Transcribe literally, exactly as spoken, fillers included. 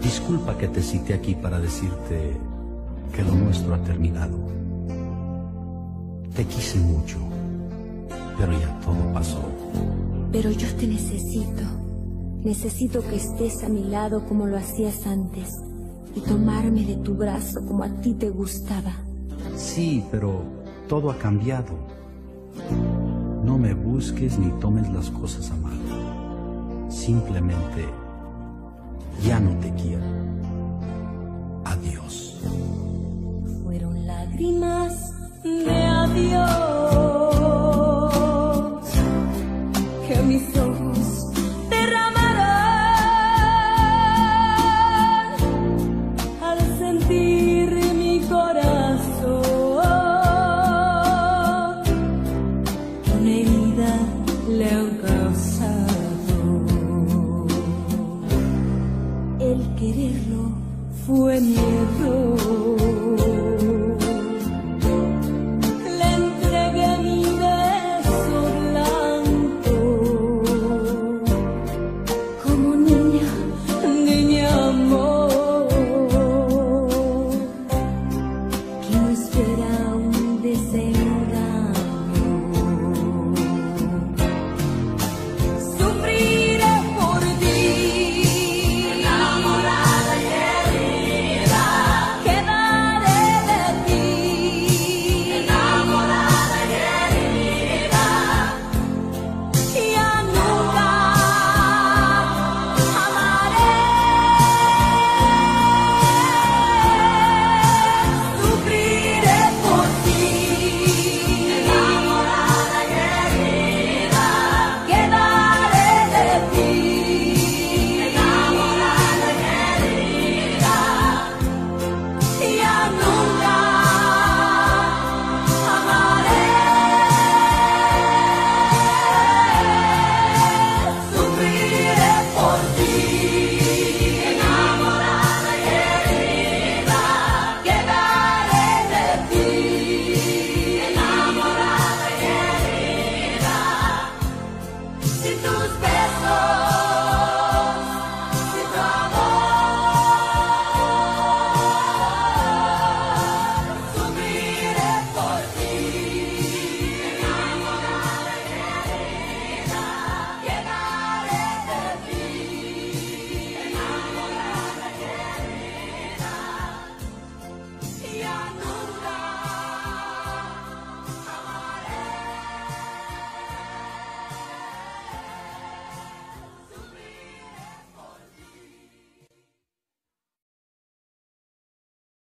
Disculpa que te cité aquí para decirte que lo nuestro ha terminado. Te quise mucho, pero ya todo pasó. Pero yo te necesito. Necesito que estés a mi lado como lo hacías antes y tomarme de tu brazo como a ti te gustaba. Sí, pero todo ha cambiado. No me busques ni tomes las cosas a mal. Simplemente ya no te quiero. Adiós. Fueron lágrimas de adiós.